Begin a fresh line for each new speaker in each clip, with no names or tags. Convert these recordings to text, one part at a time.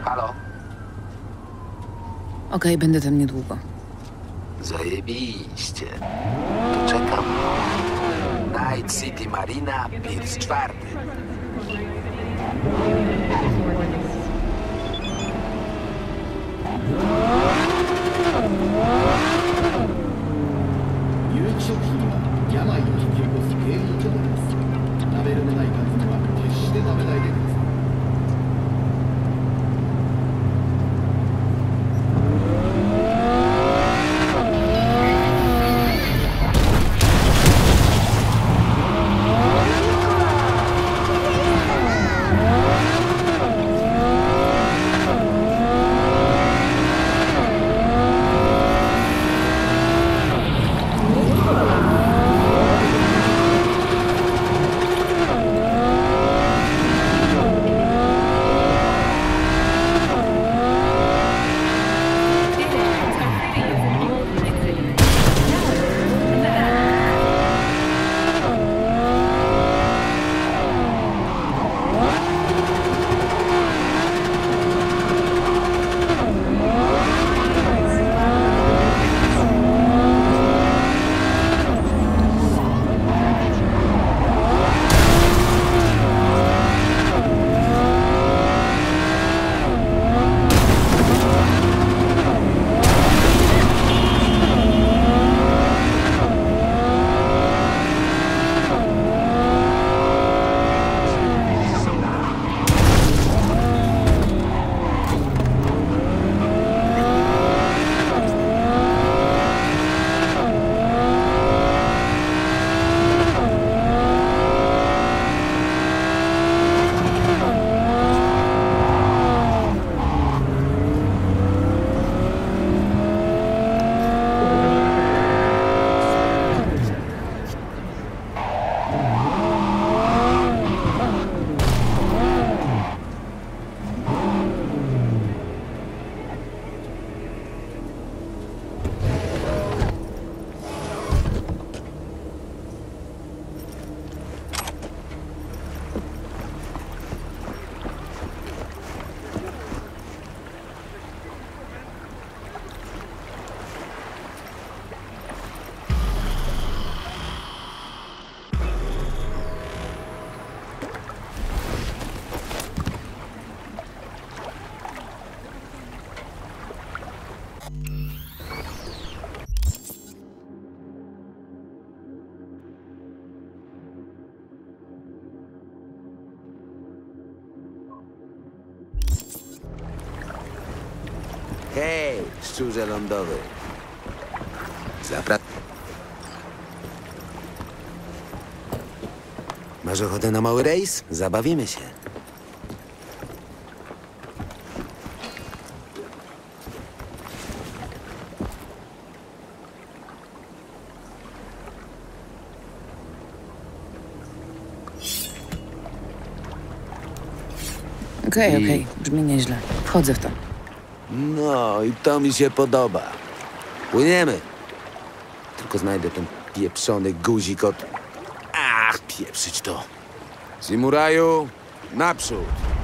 Halo?
Okej, będę tam niedługo.
Zajebiście. To czekam. Night City Marina, Piers 4.
Hej, szczurze lądowy. Masz ochotę na mały rejs? Zabawimy się.
Okej, brzmi nieźle. Wchodzę w to.
No i to mi się podoba. Płyniemy. Tylko znajdę ten pieprzony guzik od... Ach, pieprzyć to. Simuraju, naprzód.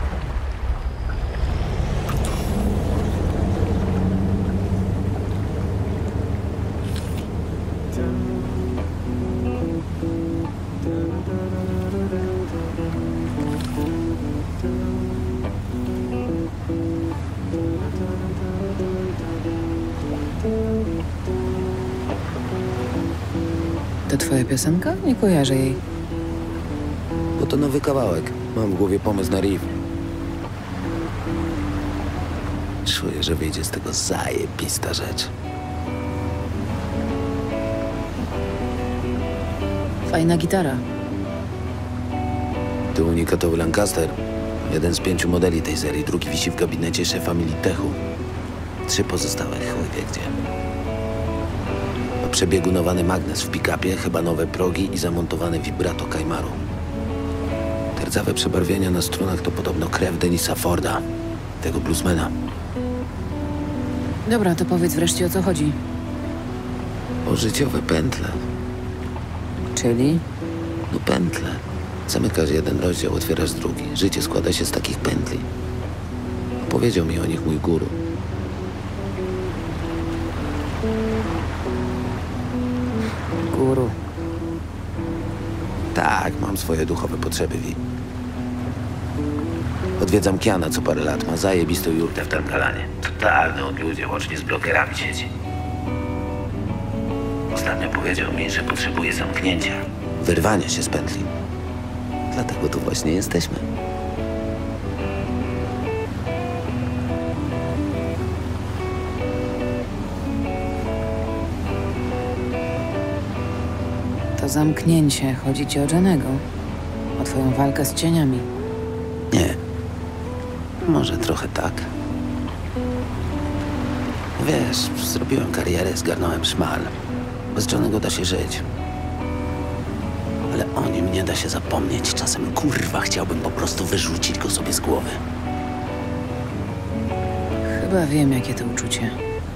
To twoja piosenka? Nie kojarzę jej.
Bo to nowy kawałek. Mam w głowie pomysł na riff. Czuję, że wyjdzie z tego zajebista rzecz.
Fajna gitara.
To unikatowy Lancaster. Jeden z 5 modeli tej serii. Drugi wisi w gabinecie szefa Militechu. 3 pozostałe chuj wie gdzie. Przebiegunowany magnes w pick-upie, chyba nowe progi i zamontowane vibrato Kajmaru. Te rdzawe przebarwienia na strunach to podobno krew Denisa Forda, tego bluesmana.
Dobra, to powiedz wreszcie, o co chodzi.
O życiowe pętle.
Czyli?
No pętle. Zamykasz jeden rozdział, otwierasz drugi. Życie składa się z takich pętli. Opowiedział mi o nich mój guru.
Guru.
Tak, mam swoje duchowe potrzeby, Vi. Odwiedzam Kiana co parę lat. Ma zajebistą jurtę w Tankalanie. Totalny odludzie, łącznie z blokerami sieci. Ostatnio powiedział mi, że potrzebuje zamknięcia. Wyrwania się z pętli. Dlatego tu właśnie jesteśmy.
To zamknięcie. Chodzi ci o Johnego. O twoją walkę z cieniami.
Nie. Może trochę tak. Wiesz, zrobiłem karierę, zgarnąłem szmal. Bez Johnego da się żyć. Ale o nim nie da się zapomnieć. Czasem, kurwa, chciałbym po prostu wyrzucić go sobie z głowy.
Chyba wiem, jakie to uczucie.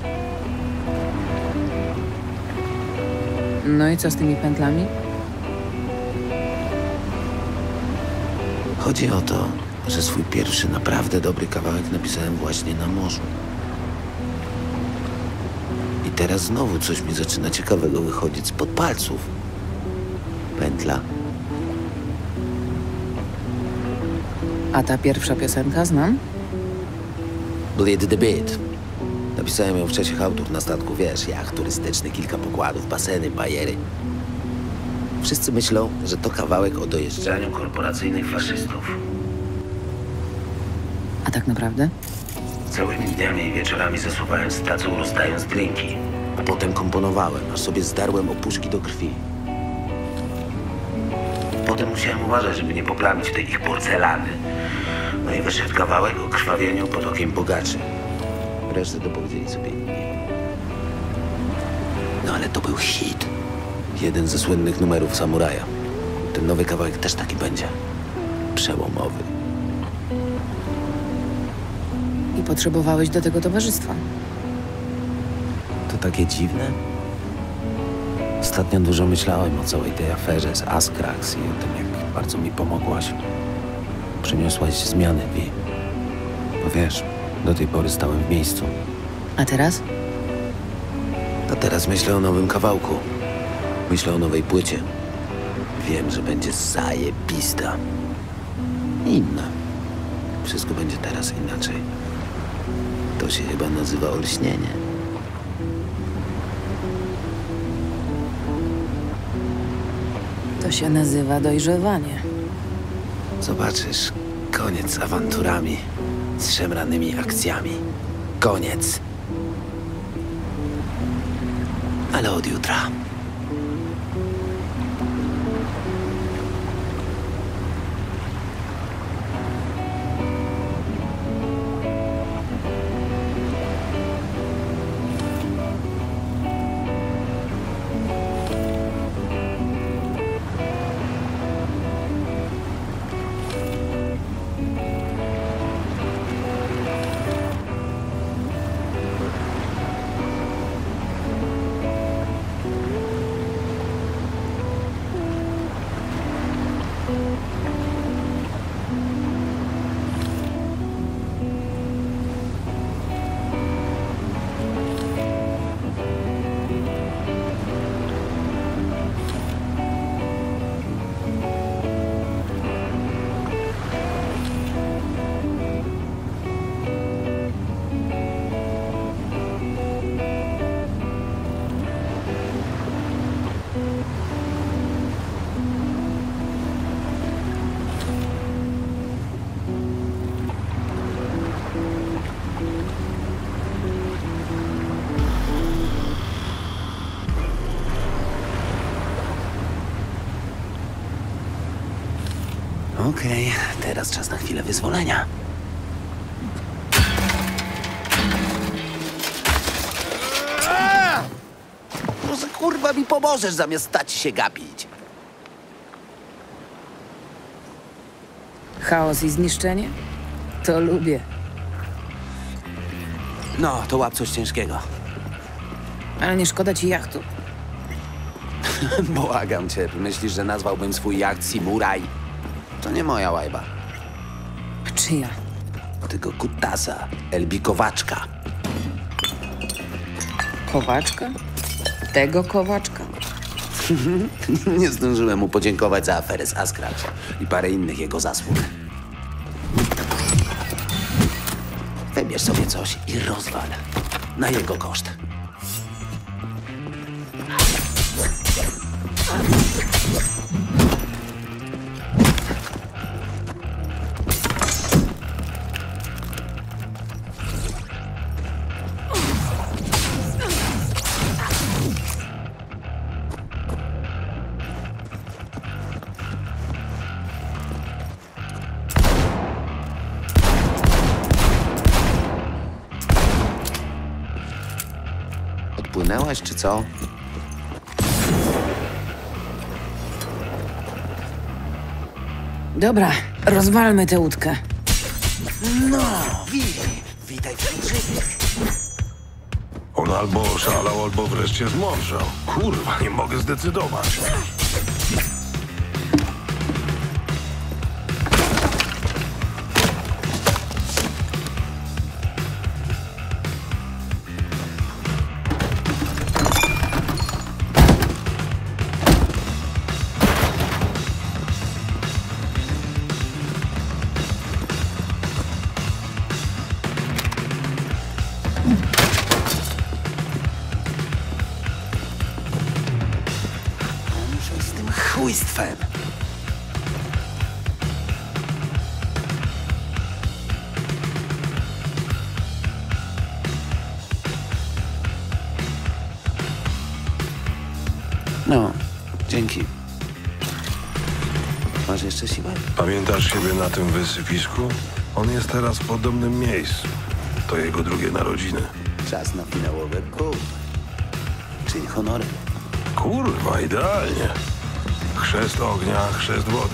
No i co z tymi pętlami?
Chodzi o to, że swój pierwszy naprawdę dobry kawałek napisałem właśnie na morzu. I teraz znowu coś mi zaczyna ciekawego wychodzić spod palców. Pętla.
A ta pierwsza piosenka znam?
Bleed the Beat. Napisałem ją w Czechach, autor na statku, wiesz, jacht turystyczny, kilka pokładów, baseny, bajery. Wszyscy myślą, że to kawałek o dojeżdżaniu korporacyjnych faszystów.
A tak naprawdę?
Całymi dniami i wieczorami zasuwałem stacją, rozdając drinki. A potem komponowałem, aż sobie zdarłem opuszki do krwi. Potem musiałem uważać, żeby nie poplamić tej ich porcelany. No i wyszedł kawałek o krwawieniu pod okiem bogaczy. Resztę dopowiedzieli sobie inni. No ale to był hit. Jeden ze słynnych numerów Samuraja. Ten nowy kawałek też taki będzie. Przełomowy.
I potrzebowałeś do tego towarzystwa.
To takie dziwne. Ostatnio dużo myślałem o całej tej aferze z Askrax i o tym, jak bardzo mi pomogłaś. Przyniosłaś zmiany, Vi. Bo wiesz, do tej pory stałem w miejscu.
A teraz?
A teraz myślę o nowym kawałku. Myślę o nowej płycie. Wiem, że będzie zajebista. Inna. Wszystko będzie teraz inaczej. To się chyba nazywa olśnienie.
To się nazywa dojrzewanie.
Zobaczysz, koniec z awanturami, z szemranymi akcjami. Koniec. Ale od jutra. Okej, teraz czas na chwilę wyzwolenia. Może kurwa mi pomożesz, zamiast stać się gapić.
Chaos i zniszczenie? To lubię.
No, to łap coś ciężkiego.
Ale nie szkoda ci jachtu.
Błagam cię, myślisz, że nazwałbym swój jacht Simuraj? To nie moja łajba.
Czyja?
Tego kutasa, Elbi Kowaczka.
Kowaczka? Tego Kowaczka?
Nie zdążyłem mu podziękować za aferę z Askracz i parę innych jego zasług. Wybierz sobie coś i rozwal. Na jego koszt. Odpłynęłaś, czy co?
Dobra, rozwalmy tę łódkę.
No, witaj wśród żywych.
On albo oszalał, albo wreszcie zmądrzał. Kurwa, nie mogę zdecydować.
Muszę z tym chujstwem. No, dzięki. Masz jeszcze siłę?
Pamiętasz siebie na tym wysypisku? On jest teraz w podobnym miejscu. To jego drugie narodziny.
Czas na finałowe kół. Czyń honory.
Kurwa, idealnie. Chrzest ognia, chrzest wody.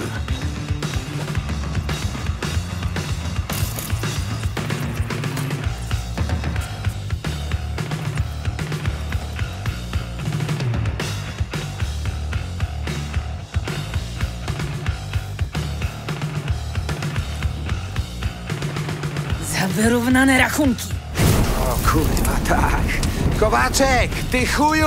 Za wyrównane rachunki.
O kurwa, tak. Kowaczek, ty chuju!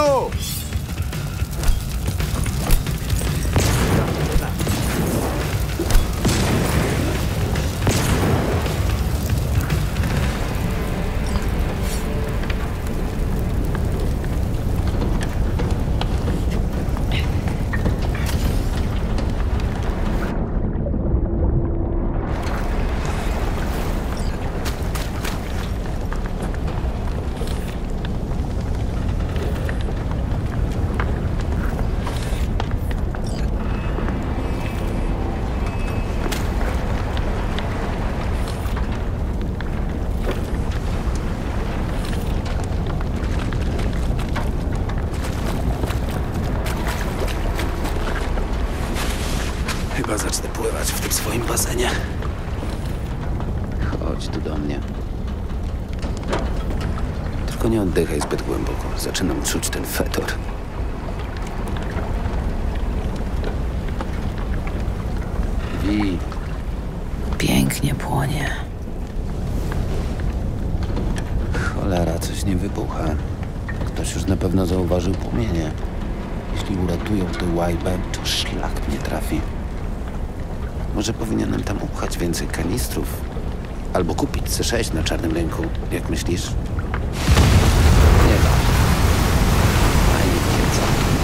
Chyba zacznę pływać w tym swoim basenie. Chodź tu do mnie. Tylko nie oddychaj zbyt głęboko. Zaczynam czuć ten fetor. Wi.
Pięknie płonie.
Cholera, coś nie wybucha. Ktoś już na pewno zauważył płomienie. Jeśli uratują tę łajbę, to szlak mnie trafi. Może powinienem tam upchać więcej kanistrów. Albo kupić C6 na czarnym rynku. Jak myślisz? Nie da. Fajnie wiedza.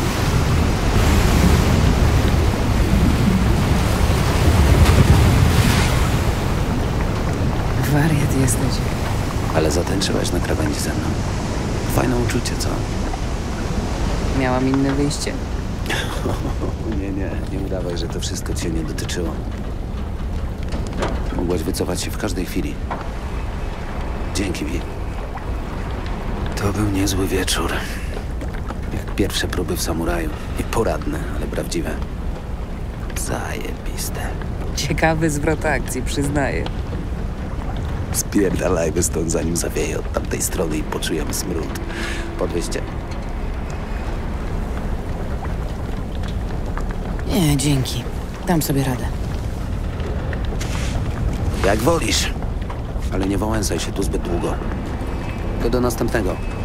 Wariat jesteś.
Ale zatańczyłaś na krawędzi ze mną. Fajne uczucie, co?
Miałam inne wyjście?
Nie udawaj, że to wszystko cię nie dotyczyło. Mogłaś wycofać się w każdej chwili. Dzięki, Vi. To był niezły wieczór. Jak pierwsze próby w samuraju. Nieporadne, ale prawdziwe. Zajebiste.
Ciekawy zwrot akcji, przyznaję.
Spierdalajmy stąd, zanim zawieje od tamtej strony i poczujemy smród. Podwieźcie?
Nie, dzięki. Dam sobie radę.
Jak wolisz. Ale nie wałęsaj się tu zbyt długo. To do następnego.